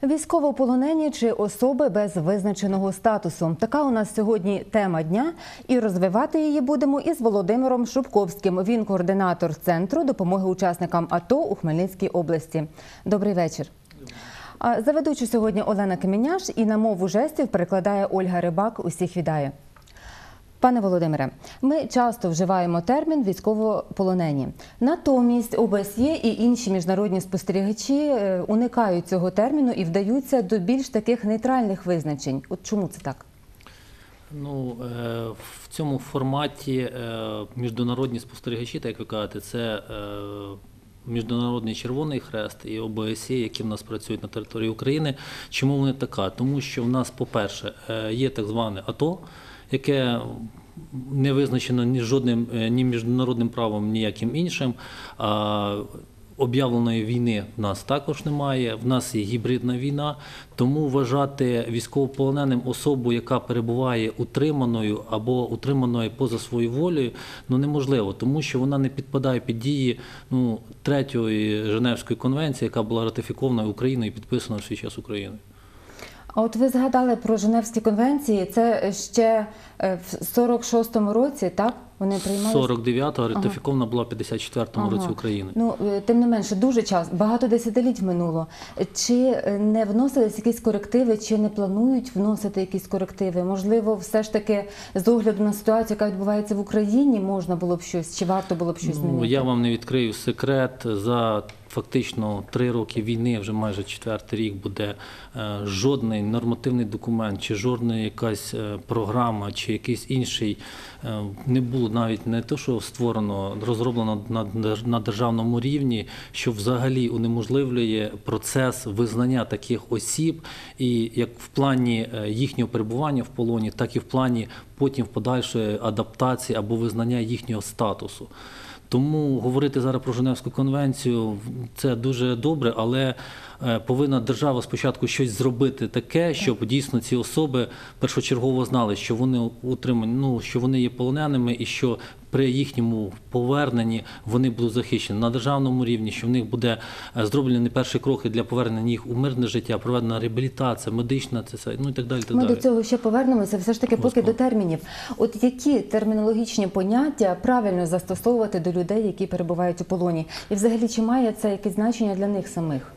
Військовополонені чи особи без визначеного статусу. Така у нас сьогодні тема дня. І розвивати її будемо із Володимиром Шубковським. Він координатор Центру допомоги учасникам АТО у Хмельницькій області. Добрий вечір. За ведучу сьогодні Олена Каменяш і на мову жестів перекладає Ольга Рибак. Усіх вітаю. Пане Володимире, ми часто вживаємо термін «військовополонені». Натомість ОБСЄ і інші міжнародні спостерігачі уникають цього терміну і вдаються до більш таких нейтральних визначень. От чому це так? Ну, в цьому форматі міжнародні спостерігачі, так як ви кажете, це Міжнародний Червоний Хрест і ОБСЄ, які в нас працюють на території України. Чому вони така? Тому що в нас, по-перше, є так зване АТО, яке не визначено ні міжнародним правом, ніяким іншим. Об'явленої війни в нас також немає, в нас є гібридна війна, тому вважати військовополоненим особу, яка перебуває утриманою або утриманою поза своєю волею, неможливо, тому що вона не підпадає під дії Третьої Женевської конвенції, яка була ратифікована Україною і підписана в свій час Україною. А от ви згадали про Женевські конвенції, це ще в 46-му році, так? Вони приймалися? 49-го, ратифікована була в 54-му році Україною. Ну, тим не менше, дуже багато десятиліть минуло. Чи не вносились якісь корективи, чи не планують вносити якісь корективи? Можливо, все ж таки з огляду на ситуацію, яка відбувається в Україні, можна було б щось, чи варто було б щось змінити? Я вам не відкрию секрет, за фактично 3 роки війни, вже майже 4-й рік буде, жодний нормативний документ, чи жодна якась програма, чи якийсь інший не було навіть не те, що створено, розроблено на державному рівні, що взагалі унеможливлює процес визнання таких осіб, і як в плані їхнього перебування в полоні, так і в плані потім подальшої адаптації або визнання їхнього статусу. Тому говорити зараз про Женевську конвенцію – це дуже добре, але повинна держава спочатку щось зробити таке, щоб дійсно ці особи першочергово знали, що вони утримані, що вони є полоненими і що при їхньому поверненні вони будуть захищені на державному рівні, що в них буде зроблені перші кроки для повернення їх у мирне життя, проведена реабілітація, медична, і так далі. Ми до цього ще повернемося, все ж таки поки до термінів. От які термінологічні поняття правильно застосовувати до людей, які перебувають у полоні? І взагалі, чи має це якесь значення для них самих?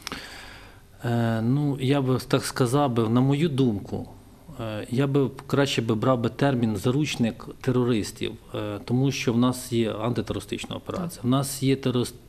Я би так сказав, на мою думку, я би краще брав термін «заручник терористів», тому що в нас є антитерористична операція, в нас є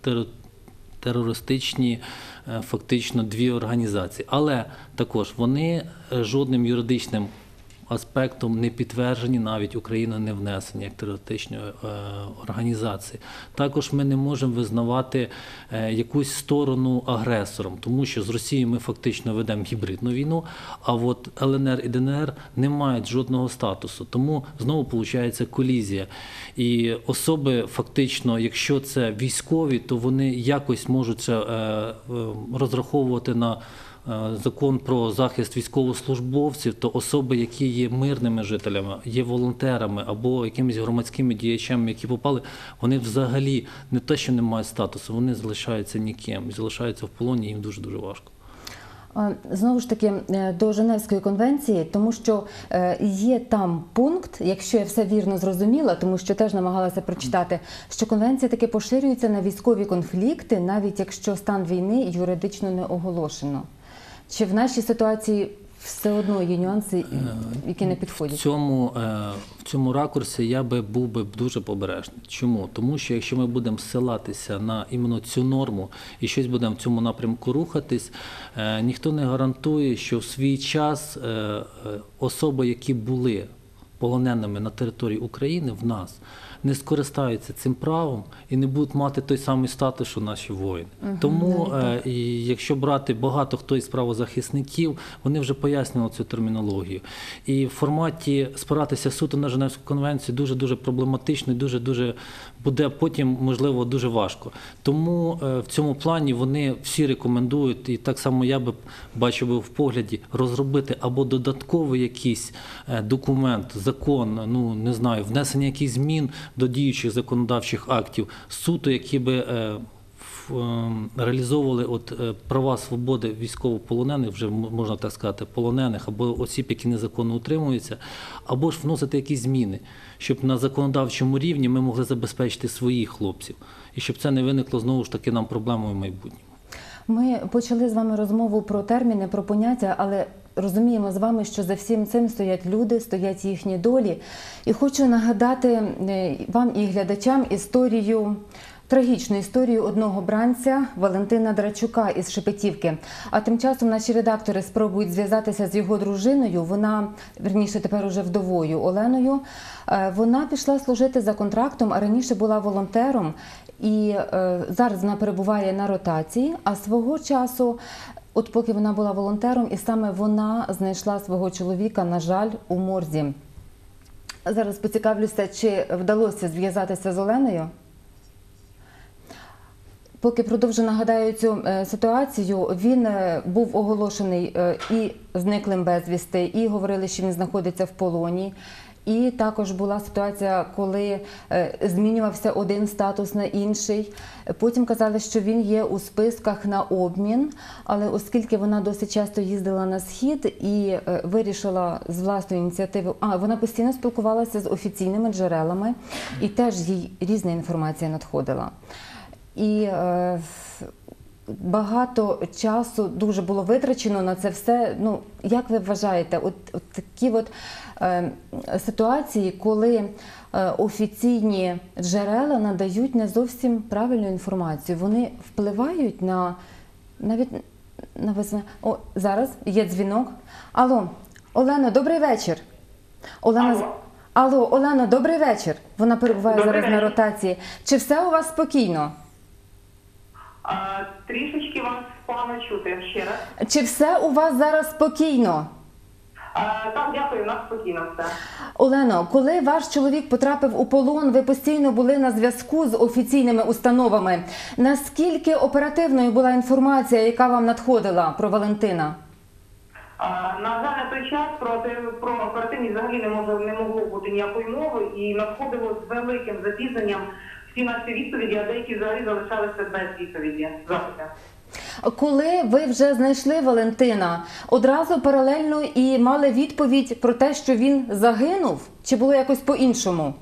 терористичні фактично 2 організації, але також вони жодним юридичним аспектом не підтверджені, навіть Україна не внесені як терористичної організації. Також ми не можемо визнавати якусь сторону агресором, тому що з Росією ми фактично ведемо гібридну війну, а от ЛНР і ДНР не мають жодного статусу. Тому знову виходить колізія. І особи фактично, якщо це військові, то вони якось можуть розраховувати на закон про захист військовослужбовців, то особи, які є мирними жителями, є волонтерами або якимись громадськими діячами, які попали, вони взагалі не те, що не мають статусу, вони залишаються ніким, залишаються в полоні, їм дуже-дуже важко. Знову ж таки, до Женевської конвенції, тому що є там пункт, якщо я все вірно зрозуміла, тому що теж намагалася прочитати, що конвенція таки поширюється на військові конфлікти, навіть якщо стан війни юридично не оголошено. Чи в нашій ситуації все одно є нюанси, які не підходять? В цьому ракурсі я був би дуже обережний. Чому? Тому що якщо ми будемо ссилатися на іменно цю норму і щось будемо в цьому напрямку рухатись, ніхто не гарантує, що в свій час особи, які були полоненими на території України в нас, не скористаються цим правом і не будуть мати той самий статус, що наші воїни. Тому, якщо брати багато хто із правозахисників, вони вже пояснювали цю термінологію. І в форматі спиратися суто на Женевську конвенцію дуже-дуже проблематично і дуже-дуже буде потім, можливо, дуже важко. Тому в цьому плані вони всі рекомендують, і так само я би бачив в погляді, розробити або додатковий якийсь документ, закон, не знаю, внесення якихось змін до діючих законодавчих актів, суто, які би реалізовували права свободи військовополонених, вже можна так сказати, полонених або осіб, які незаконно утримуються, або ж вносити якісь зміни, щоб на законодавчому рівні ми могли забезпечити своїх хлопців, і щоб це не виникло знову ж таки нам проблемою в майбутньому. Ми почали з вами розмову про терміни, про поняття, але розуміємо з вами, що за всім цим стоять люди, стоять їхні долі. І хочу нагадати вам і глядачам трагічну історію одного бранця Валентина Драчука із Шепетівки. А тим часом наші редактори спробують зв'язатися з його дружиною, вона, вірніше, тепер уже вдовою Оленою. Вона пішла служити за контрактом, а раніше була волонтером. І зараз вона перебуває на ротації, а свого часу, от поки вона була волонтером, і саме вона знайшла свого чоловіка, на жаль, у морзі. Зараз поцікавлюся, чи вдалося зв'язатися з Оленою. Поки продовжу, нагадаю цю ситуацію, він був оголошений і зниклим безвісти, і говорили, що він знаходиться в полоні. І також була ситуація, коли змінювався один статус на інший. Потім казали, що він є у списках на обмін, але оскільки вона досить часто їздила на Схід і вирішила з власної ініціативи, вона постійно спілкувалася з офіційними джерелами, і теж їй різна інформація надходила. І багато часу дуже було витрачено на це все. Ну, як ви вважаєте, от такі ситуації, коли офіційні джерела надають не зовсім правильну інформацію, вони впливають навіть на визнання. О, зараз є дзвінок. Алло, Олено, добрий вечір. Алло, Олено, добрий вечір. Вона перебуває зараз на ротації. Чи все у вас спокійно? Трішечки вас погано чути ще раз. Чи все у вас зараз спокійно? Так, дякую, у нас спокійно все. Олено, коли ваш чоловік потрапив у полон, ви постійно були на зв'язку з офіційними установами. Наскільки оперативною була інформація, яка вам надходила про Валентина? На жаль, на той час про оперативність взагалі не могло бути ніякої мови, і надходило з великим запізненням всі наші відповіді, а деякі взагалі залишалися без відповіді. Коли ви вже знайшли Валентина, одразу паралельно і мали відповідь про те, що він загинув? Чи було якось по-іншому?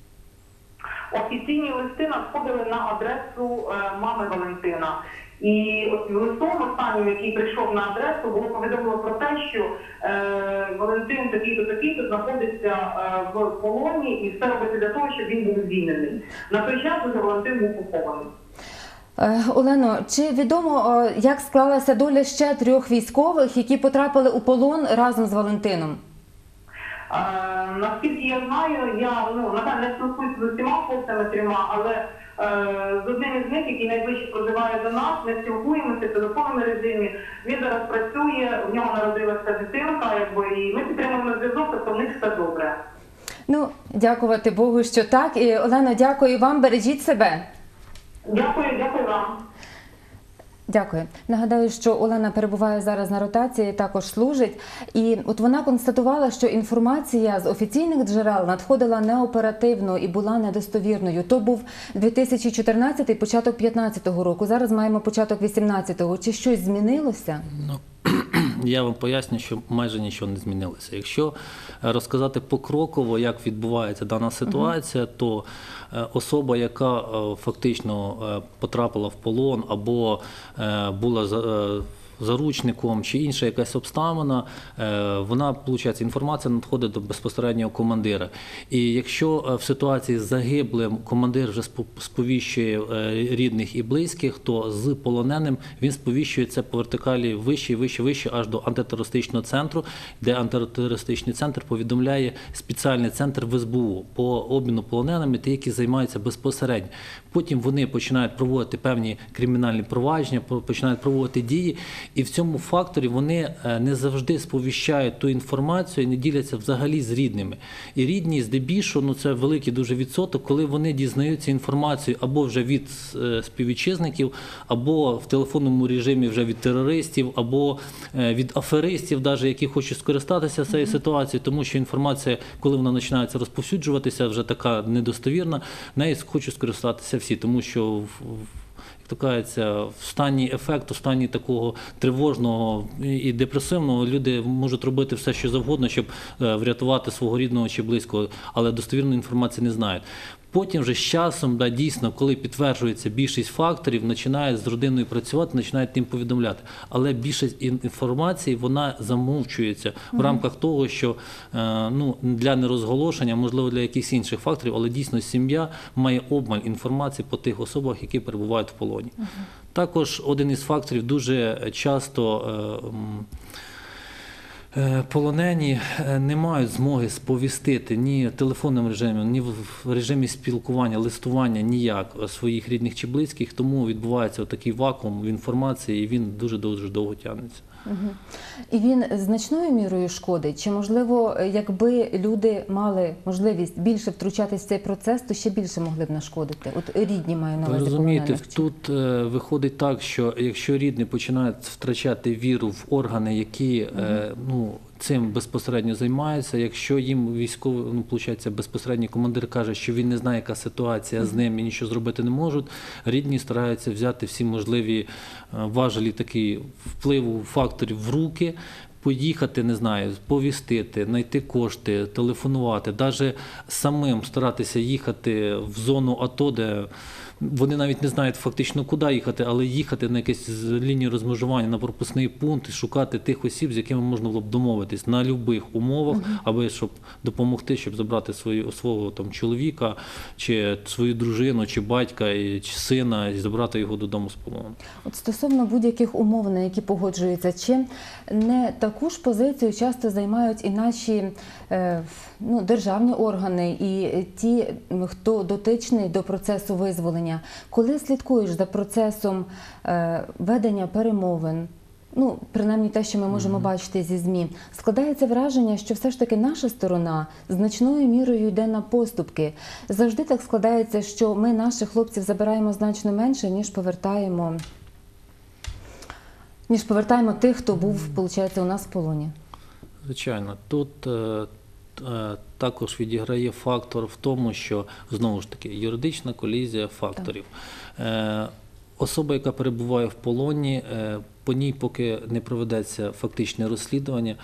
Офіційні листи надходили на адресу мами Валентина. І листом останнім, який прийшов на адресу, було повідомлено про те, що Валентин такий-то знаходиться в полоні і все робиться для того, щоб він був звільнений. На той час вже Валентин був похований. Олено, чи відомо, як склалася доля ще 3 військових, які потрапили у полон разом з Валентином? Наскільки я знаю, я не спілкуюся з усіма хлопцями 3, але з одним із них, який найближче проживає до нас, ми спілкуємося в телефонному режимі. Він зараз працює, в нього народилася дитинка, і ми підтримуємо зв'язок, тобто в них все добре. Ну, дякувати Богу, що так. І, Олено, дякую вам, бережіть себе. Дякую вам. Дякую. Нагадаю, що Олена перебуває зараз на ротації, також служить. І от вона констатувала, що інформація з офіційних джерел надходила неоперативно і була недостовірною. То був 2014, початок 2015 року. Зараз маємо початок 2018. Чи щось змінилося? Я вам поясню, що майже нічого не змінилося. Якщо розказати покроково, як відбувається дана ситуація, то особа, яка фактично потрапила в полон або була заручником чи інша якась обставина, вона, виходить, інформація надходить до безпосереднього командира. І якщо в ситуації з загиблим командир вже сповіщує рідних і близьких, то з полоненим він сповіщує це по вертикалі вище, аж до антитерористичного центру, де антитерористичний центр повідомляє спеціальний центр в СБУ по обміну полоненими, ті, які займаються безпосередньо. Потім вони починають проводити певні кримінальні провадження, починають проводити дії, і в цьому факторі вони не завжди сповіщають ту інформацію і не діляться взагалі з рідними. І рідні, здебільшого, це великий дуже відсоток, коли вони дізнаються інформацію або вже від співвітчизників, або в телефонному режимі вже від терористів, або від аферистів, які хочуть скористатися цією ситуацією, тому що інформація, коли вона починається розповсюджуватися, вже така недостовірна, нею хочуть скористатися всі, тому що як то кажеться, в стані ефекту, в стані такого тривожного і депресивного, люди можуть робити все, що завгодно, щоб врятувати свого рідного чи близького, але достовірної інформації не знають. Потім вже з часом, да, дійсно, коли підтверджується більшість факторів, починають з родиною працювати, починають тим повідомляти. Але більшість інформації, вона замовчується в рамках того, що для нерозголошення, можливо, для якихось інших факторів, але дійсно сім'я має обмаль інформації по тих особах, які перебувають в полоні. Також один із факторів дуже часто полонені не мають змоги сповістити ні в телефонному режимі, ні в режимі спілкування, листування ніяк своїх рідних чи близьких, тому відбувається такий вакуум в інформації, і він дуже-дуже довго тягнеться. І він значною мірою шкодить? Чи, можливо, якби люди мали можливість більше втручатись в цей процес, то ще більше могли б нашкодити? От рідні маю на Ви увазі розумієте, полонених. тут виходить так, що якщо рідні починають втрачати віру в органи, які цим безпосередньо займаються, якщо їм військовий, виходить, безпосередній командир каже, що він не знає, яка ситуація з ним і нічого зробити не можуть, рідні стараються взяти всі можливі важелі такі впливу факторів в руки, поїхати, не знаю, повістити, знайти кошти, телефонувати, навіть самим старатися їхати в зону АТО, де вони навіть не знають фактично, куди їхати, але їхати на якусь лінію розмежування, на пропускний пункт і шукати тих осіб, з якими можна було б домовитись на будь-яких умовах, аби щоб допомогти, щоб забрати свого там чоловіка, чи свою дружину, чи батька, чи сина, і забрати його додому з полону. От стосовно будь-яких умов, на які погоджуються, чи не таку ж позицію часто займають і наші державні органи, і ті, хто дотичний до процесу визволення? Коли слідкуєш за процесом ведення перемовин, принаймні те, що ми можемо бачити зі ЗМІ, складається враження, що все ж таки наша сторона значною мірою йде на поступки. Завжди так складається, що ми наших хлопців забираємо значно менше, ніж повертаємо тих, хто був, виходить, у нас в полоні. Звичайно, тут також відіграє фактор в тому, що, знову ж таки, юридична колізія факторів. Особа, яка перебуває в полоні, по ній поки не проведеться фактичне розслідування,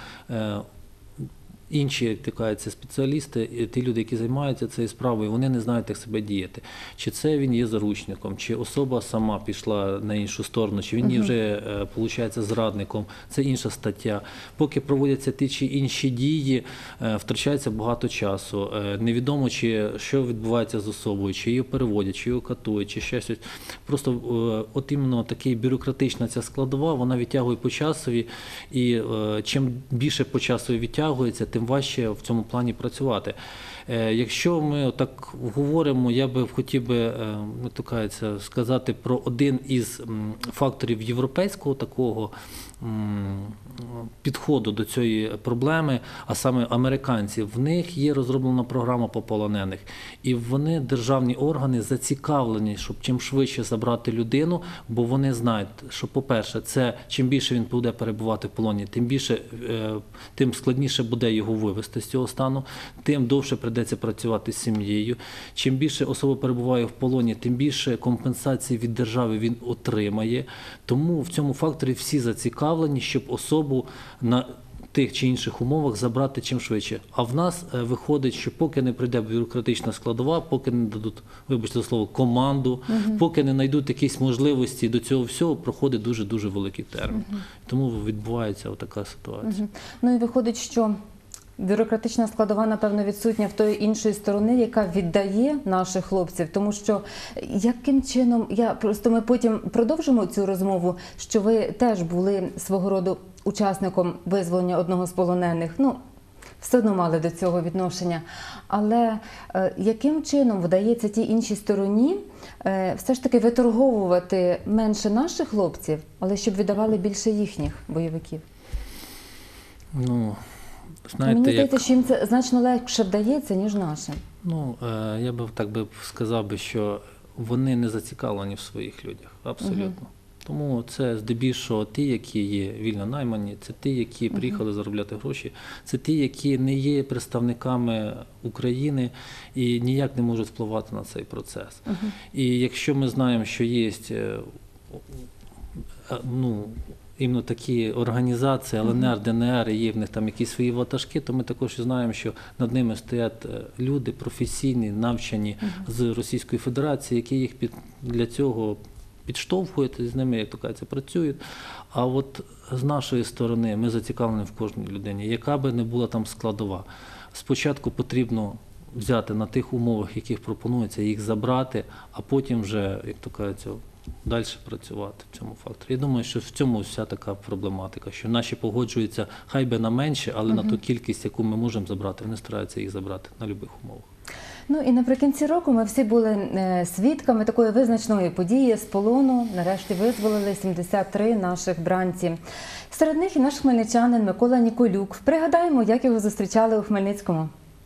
інші, як кажуться, спеціалісти, ті люди, які займаються цією справою, вони не знають, як себе діяти. Чи це він є заручником, чи особа сама пішла на іншу сторону, чи він є вже, виходить, зрадником. Це інша стаття. Поки проводяться ті чи інші дії, втрачається багато часу. Невідомо, що відбувається з особою, чи її переводять, чи її катують, чи ще щось. Просто от іменно така бюрократична ця складова, вона відтягує по часові, і чим більше по часові відтягується, тим важче в цьому плані працювати. Якщо ми так говоримо, я би хотів би сказати про один із факторів європейського такого підходу до цієї проблеми, а саме американців. В них є розроблена програма по полонених. І вони, державні органи, зацікавлені, щоб чим швидше забрати людину, бо вони знають, що, по-перше, це чим більше він буде перебувати в полоні, тим складніше буде його вивести з цього стану, тим довше прийдеться працювати з сім'єю. Чим більше особа перебуває в полоні, тим більше компенсації від держави він отримає. Тому в цьому факторі всі зацікавлені, щоб особу на тих чи інших умовах забрати чим швидше. А в нас виходить, що поки не прийде бюрократична складова, поки не дадуть, вибачте за слово, команду, поки не знайдуть якісь можливості до цього всього, проходить дуже-дуже великий термін. Тому відбувається така ситуація. Ну і виходить, що бюрократична складова, напевно, відсутня в тої іншої сторони, яка віддає наших хлопців. Тому що, яким чином, ми потім продовжимо цю розмову, що ви теж були свого роду учасником визволення одного з полонених. Все одно мали до цього відношення. Але яким чином вдається тій іншій стороні все ж таки виторговувати менше наших хлопців, але щоб віддавали більше їхніх бойовиків? Мені здається, що їм це значно легше вдається, ніж нашим. Я б так сказав, що вони не зацікавлені в своїх людях, абсолютно. Тому це здебільшого ті, які є вільно наймані, це ті, які приїхали заробляти гроші, це ті, які не є представниками України і ніяк не можуть впливати на цей процес. І якщо ми знаємо, що є іменно такі організації, ЛНР, ДНР, і є в них там якісь свої ватажки, то ми також знаємо, що над ними стоять люди професійні, навчені з Російської Федерації, які їх для цього підштовхують, з ними, як то кажеться, працюють. А от з нашої сторони ми зацікавлені в кожній людині, яка би не була там складова. Спочатку потрібно взяти на тих умовах, яких пропонується, їх забрати, а потім вже, як то кажеться, далі працювати в цьому факторі. Я думаю, що в цьому вся така проблематика, що наші погоджуються хай би на менше, але на ту кількість, яку ми можемо забрати, вони стараються їх забрати на будь-яких умовах. Ну і наприкінці року ми всі були свідками такої визначної події з полону. Нарешті визволили 73 наших бранці. Серед них і наш хмельничанин Микола Ніколюк. Пригадаємо, як його зустрічали у Хмельницькому.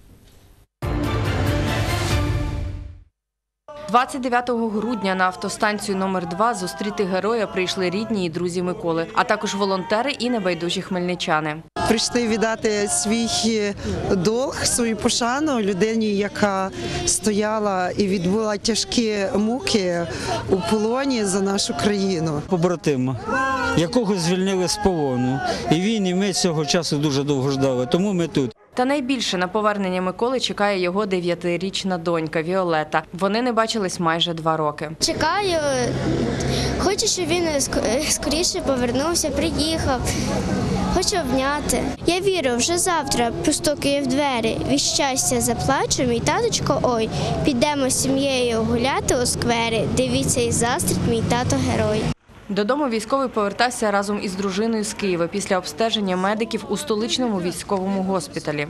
29 грудня на автостанцію номер 2 зустріти героя прийшли рідні і друзі Миколи, а також волонтери і небайдужі хмельничани. Прийшли віддати свій долг, свою пошану людині, яка стояла і відбула тяжкі муки у полоні за нашу країну. Побратима, якого звільнили з полону. І він, і ми цього часу дуже довго ждали, тому ми тут. Та найбільше на повернення Миколи чекає його 9-річна донька Віолета. Вони не бачились майже 2 роки. Чекаю, хочу, щоб він скоріше повернувся, приїхав. Хочу обняти. Я вірю, вже завтра постукає в двері. Від щастя заплачу, мій таточко, ой. Підемо з сім'єю гуляти у сквері. Дивіться і застріт, мій тато герой. Додому військовий повертався разом із дружиною з Києва після обстеження медиків у столичному військовому госпіталі.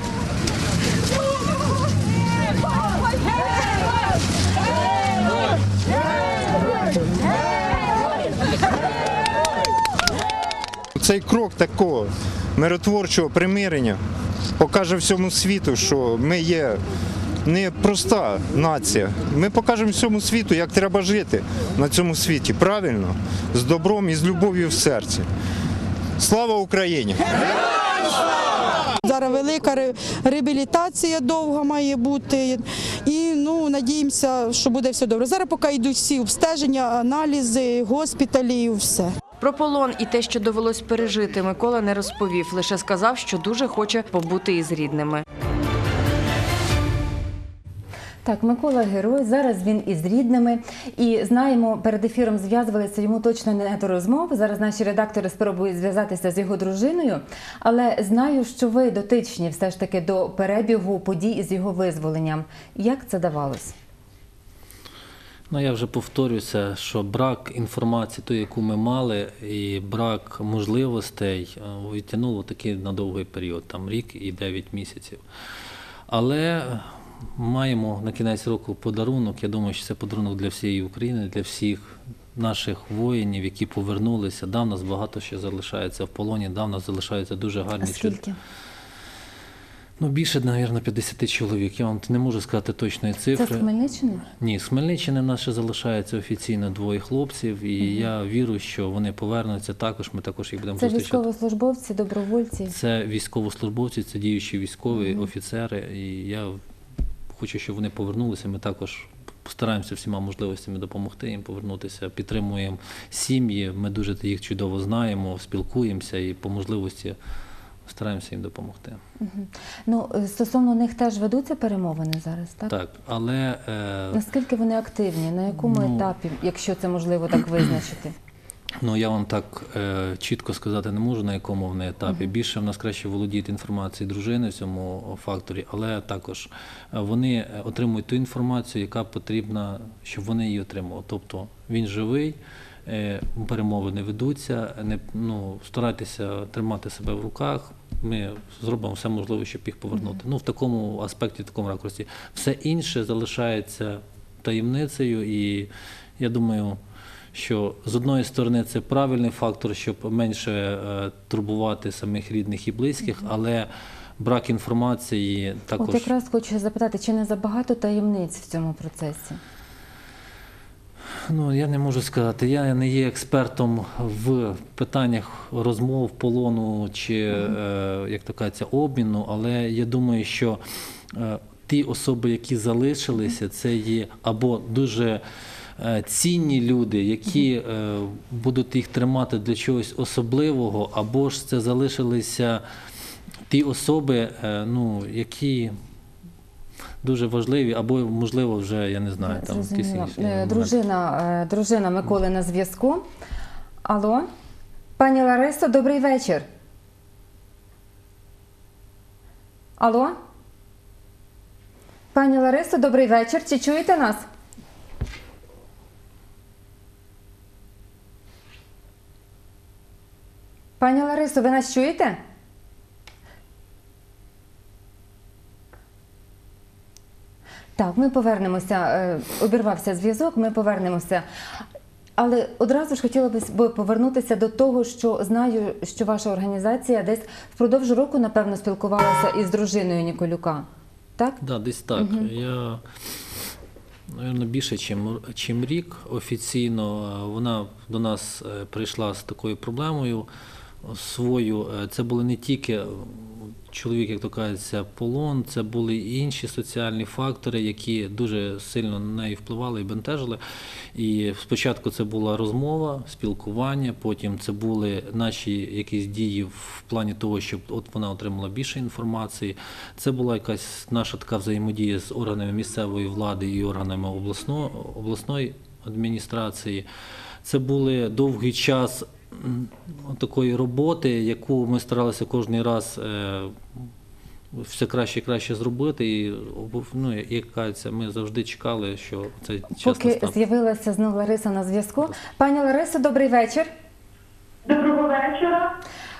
Цей крок такого миротворчого примирення покаже всьому світу, що ми є не проста нація. Ми покажемо всьому світу, як треба жити на цьому світі правильно, з добром і з любов'ю в серці. Слава Україні! Зараз велика реабілітація довга має бути і надіємося, що буде все добре. Зараз поки йдуть всі обстеження, аналізи, госпіталі і все. Про полон і те, що довелось пережити, Микола не розповів, лише сказав, що дуже хоче побути із рідними. Так, Микола герой, зараз він із рідними. І знаємо, перед ефіром зв'язувалися, йому точно не до розмов. Зараз наші редактори спробують зв'язатися з його дружиною. Але знаю, що ви дотичні все ж таки до перебігу подій із його визволенням. Як це давалось? Я вже повторюся, що брак інформації, тої, яку ми мали, і брак можливостей відтягнуло таки на довгий період, там рік і 9 місяців. Але маємо на кінець року подарунок. Я думаю, що це подарунок для всієї України, для всіх наших воїнів, які повернулися. Да, в нас багато ще залишається в полоні, да, в нас залишаються дуже гарні. А скільки? Більше, мабуть, 50 чоловік. Я вам не можу сказати точної цифри. Це з Хмельниччини? Ні, з Хмельниччини в нас ще залишається офіційно 2 хлопців, і я вірю, що вони повернуться також, ми також їх будемо зустрічати. Це військовослужбовці, добровольці? Це військовослужбовці, це діючі військові, офіцери, і я хочу, щоб вони повернулися, ми також постараємося всіма можливостями допомогти їм повернутися, підтримуємо сім'ї, ми дуже їх чудово знаємо, спілкуємося і по можливості стараємося їм допомогти. Стосовно них теж ведуться перемовини зараз, так? Так, але... Наскільки вони активні? На якому етапі, якщо це можливо так визначити? Я вам так чітко сказати не можу, на якому вони етапі. Більше в нас краще володіють інформацією дружини в цьому факторі, але також вони отримують ту інформацію, яка потрібна, щоб вони її отримали. Тобто він живий, перемовини ведуться, старайтеся тримати себе в руках, ми зробимо все можливе, щоб їх повернути. В такому аспекті, в такому ракурсі. Все інше залишається таємницею, і я думаю, що з одної сторони це правильний фактор, щоб менше турбувати самих рідних і близьких, але брак інформації також... От якраз хочу запитати, чи не забагато таємниць в цьому процесі? Ну, я не можу сказати, я не є експертом в питаннях розмов, полону чи, як то кажеться, обміну, але я думаю, що ті особи, які залишилися, це є або дуже цінні люди, які будуть їх тримати для чогось особливого, або ж це залишилися ті особи, ну, які дуже важливі, або, можливо, вже, я не знаю, там якісь інші моменти. Дружина Миколи на зв'язку. Алло? Пані Ларисо, добрий вечір. Алло? Пані Ларисо, добрий вечір. Чи чуєте нас? Пані Ларисо, ви нас чуєте? Так, ми повернемося. Обірвався зв'язок, ми повернемося. Але одразу ж хотіла б повернутися до того, що знаю, що ваша організація десь впродовж року, напевно, спілкувалася із дружиною Ніколюка. Так? Да, десь так. Я, мабуть, більше, чим рік офіційно вона до нас прийшла з такою проблемою свою. Це були не тільки чоловік, як то кажеться, полон, це були і інші соціальні фактори, які дуже сильно на неї впливали і бентежили. І спочатку це була розмова, спілкування, потім це були наші якісь дії в плані того, щоб от вона отримала більше інформації. Це була якась наша така взаємодія з органами місцевої влади і органами обласної адміністрації. Це були довгий час такої роботи, яку ми старалися кожен раз все краще і краще зробити. І, ну, як кажеться, ми завжди чекали, що цей час настане. Поки з'явилася знову Лариса на зв'язку. Пані Ларисо, добрий вечір. Доброго вечора.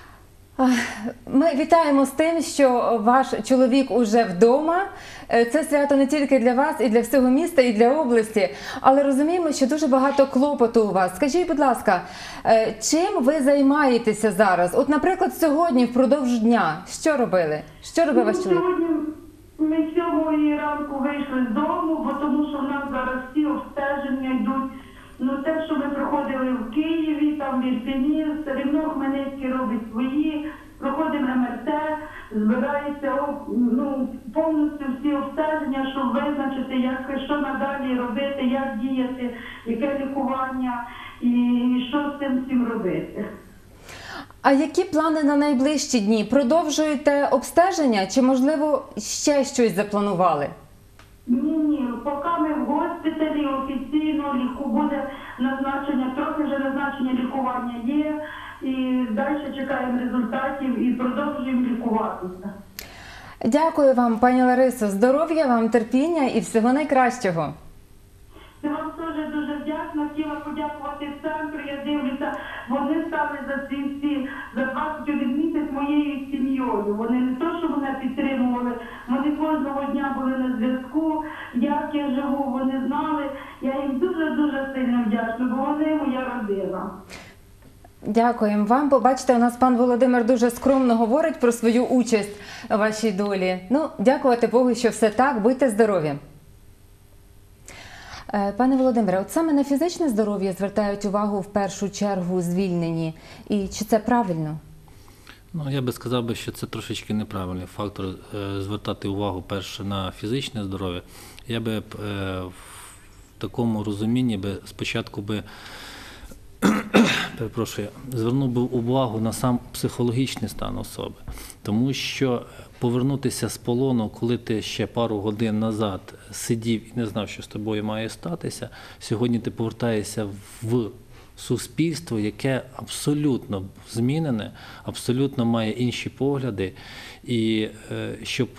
Ми вітаємо з тим, що ваш чоловік уже вдома. Це свято не тільки для вас, і для всього міста, і для області. Але розуміємо, що дуже багато клопоту у вас. Скажіть, будь ласка, чим ви займаєтеся зараз? От, наприклад, сьогодні, впродовж дня, що робили? Що робив ваш чоловік? Сьогодні ми 7 ранку вийшли з дому, бо тому що в нас зараз всі обстеження йдуть. Ну, те, що ми проходили в Києві, там в Ірпені, все рівно Хмельницький робить свої, проходимо МРТ, збирається повністю всі обстеження, щоб визначити, що надалі робити, як діяти, яке лікування і що з цим всім робити. А які плани на найближчі дні? Продовжуєте обстеження чи, можливо, ще щось запланували? Ні, поки ми в госпіталі офіційно буде назначення, трохи вже назначення лікування є, і далі чекаємо результатів і продовжуємо лікуватися. Дякую вам, пані Ларисо, здоров'я вам, терпіння і всього найкращого. Я вам теж дуже вдячна, хотіла подякувати центру, я дивлюся, вони стали за 21 місяць моєю сім'єю. Вони не то, що мене підтримували, вони кожного дня були на зв'язку, як я живу, вони знали. Я їм дуже-дуже сильно вдячна, бо вони моя родина. Дякуємо вам. Побачите, у нас пан Володимир дуже скромно говорить про свою участь у вашій долі. Ну, дякувати Богу, що все так, будьте здорові. Пане Володимире, от саме на фізичне здоров'я звертають увагу в першу чергу звільнені. І чи це правильно? Ну, я би сказав, що це трошечки неправильний фактор звертати увагу перше на фізичне здоров'я. Я би в такому розумінні спочатку звернув би увагу на сам психологічний стан особи. Тому що повернутися з полону, коли ти ще пару годин назад сидів і не знав, що з тобою має статися, сьогодні ти повертаєшся в суспільство, яке абсолютно змінене, абсолютно має інші погляди. І щоб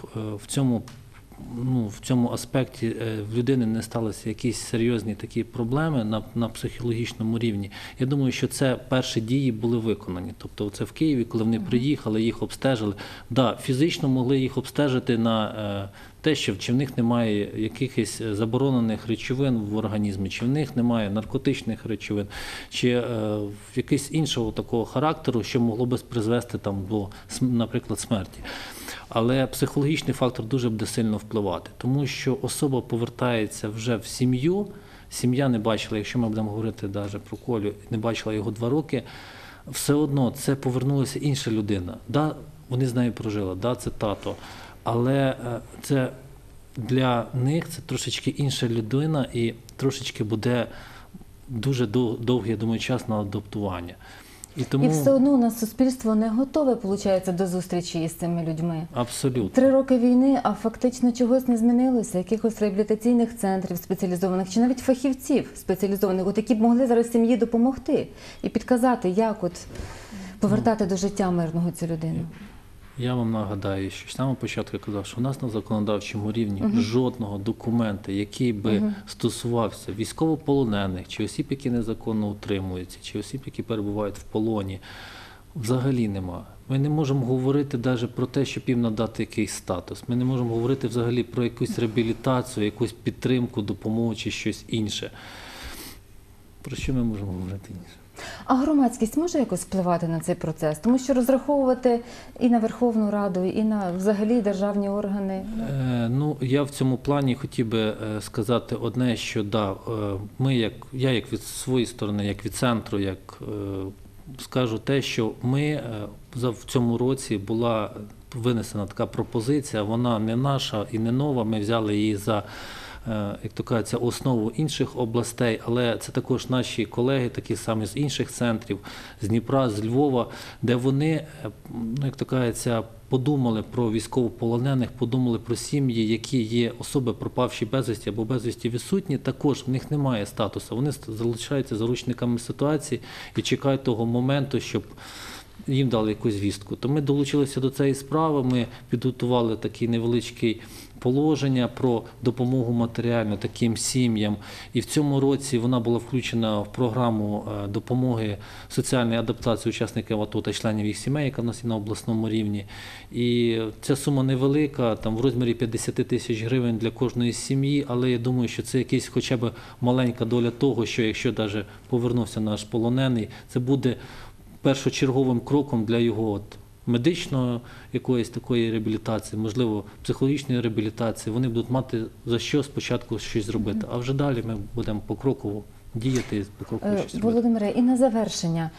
в цьому аспекті в людини не сталися якісь серйозні такі проблеми на психологічному рівні, я думаю, що це перші дії були виконані. Тобто це в Києві, коли вони приїхали, їх обстежили. Да, фізично могли їх обстежити на те, що чи в них немає якихось заборонених речовин в організмі, чи в них немає наркотичних речовин, чи якогось іншого такого характеру, що могло би призвести до, наприклад, смерті. Але психологічний фактор дуже буде сильно впливати, тому що особа повертається вже в сім'ю, сім'я не бачила, якщо ми будемо говорити навіть про Колю, не бачила його 2 роки, все одно це повернулася інша людина. Да, вони з нею прожили, да, це тато, але це для них це трошечки інша людина і трошечки буде дуже довгий, я думаю, час на адаптування. І все одно у нас суспільство не готове, виходить, до зустрічі із цими людьми. Абсолютно. 3 роки війни, а фактично чогось не змінилося, якихось реабілітаційних центрів спеціалізованих, чи навіть фахівців спеціалізованих, які б могли зараз сім'ї допомогти і підказати, як от повертати до життя мирного цю людину. Я вам нагадаю, що з самого початку я казав, що у нас на законодавчому рівні жодного документа, який би стосувався військовополонених, чи осіб, які незаконно утримуються, чи осіб, які перебувають в полоні, взагалі нема. Ми не можемо говорити навіть про те, щоб їм надати якийсь статус. Ми не можемо говорити взагалі про якусь реабілітацію, якусь підтримку, допомогу чи щось інше. Про що ми можемо говорити інше? А громадськість може якось впливати на цей процес? Тому що розраховувати і на Верховну Раду, і на взагалі державні органи? Ну, я в цьому плані хотів би сказати одне, що да, я як від своєї сторони, як від центру, скажу те, що в цьому році була винесена така пропозиція, вона не наша і не нова, ми взяли її за, як то кажеться, основу інших областей, але це також наші колеги, такі самі з інших центрів, з Дніпра, з Львова, де вони, як то кажеться, подумали про військовополонених, подумали про сім'ї, які є особи, пропавші безвісті або безвісті відсутні, також в них немає статусу, вони залишаються заручниками ситуації і чекають того моменту, щоб їм дали якусь звістку. То ми долучилися до цієї справи, ми підготували такі невеличкі положення про допомогу матеріальну таким сім'ям. І в цьому році вона була включена в програму допомоги соціальної адаптації учасників АТО та членів їх сімей, яка в нас є на обласному рівні. І ця сума невелика, там в розмірі 50 тисяч гривень для кожної сім'ї, але я думаю, що це якась хоча б маленька доля того, що якщо навіть повернувся наш полонений, це буде першочерговим кроком для його медичної якоїсь такої реабілітації, можливо, психологічної реабілітації. Вони будуть мати за що спочатку щось зробити, а вже далі ми будемо покроково діяти і покроково щось робити. Володимире, і на завершення.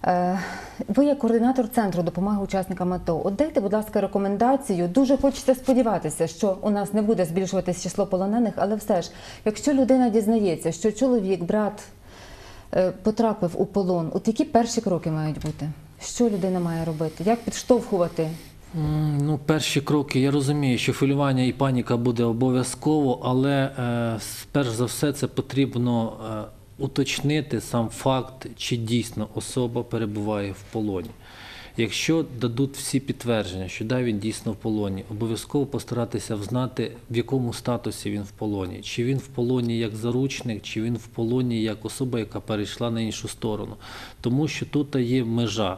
Ви як координатор Центру допомоги учасникам АТО, от дайте, будь ласка, рекомендацію. Дуже хочеться сподіватися, що у нас не буде збільшуватись число полонених, але все ж, якщо людина дізнається, що чоловік, брат потрапив у полон, от які перші кроки мають бути? Що людина має робити? Як підштовхувати? Ну, перші кроки, я розумію, що хвилювання і паніка буде обов'язково, але перш за все це потрібно уточнити сам факт, чи дійсно особа перебуває в полоні. Якщо дадуть всі підтвердження, що да, він дійсно в полоні, обов'язково постаратися взнати, в якому статусі він в полоні. Чи він в полоні як заручник, чи він в полоні як особа, яка перейшла на іншу сторону. Тому що тут є межа.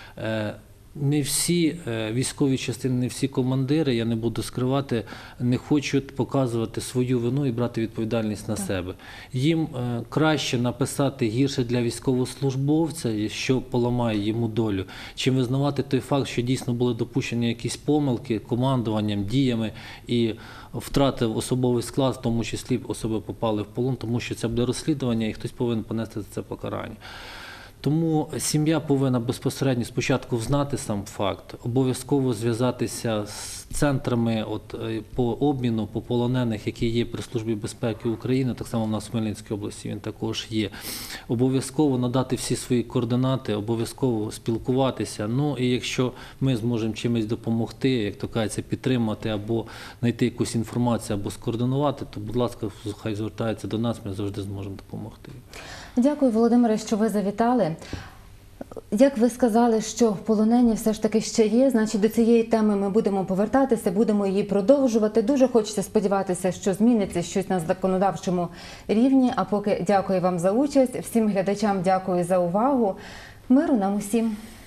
Не всі військові частини, не всі командири, я не буду скривати, не хочуть показувати свою вину і брати відповідальність на себе. Їм краще написати гірше для військовослужбовця, що поламає йому долю, чим визнавати той факт, що дійсно були допущені якісь помилки командуванням, діями і втратив особовий склад, в тому числі особи попали в полон, тому що це буде розслідування і хтось повинен понести за це покарання. Тому сім'я повинна безпосередньо спочатку знати сам факт, обов'язково зв'язатися з центрами по обміну, по полонених, які є при Службі безпеки України, так само в нас в Хмельницькій області він також є. Обов'язково надати всі свої координати, обов'язково спілкуватися. Ну і якщо ми зможемо чимось допомогти, як то кажеться, підтримати або знайти якусь інформацію, або скоординувати, то, будь ласка, хай звертаються до нас, ми завжди зможемо допомогти. Дякую, Володимире, що ви завітали. Як ви сказали, що полонені все ж таки ще є, значить до цієї теми ми будемо повертатися, будемо її продовжувати. Дуже хочеться сподіватися, що зміниться щось на законодавчому рівні. А поки дякую вам за участь, всім глядачам дякую за увагу. Миру нам усім!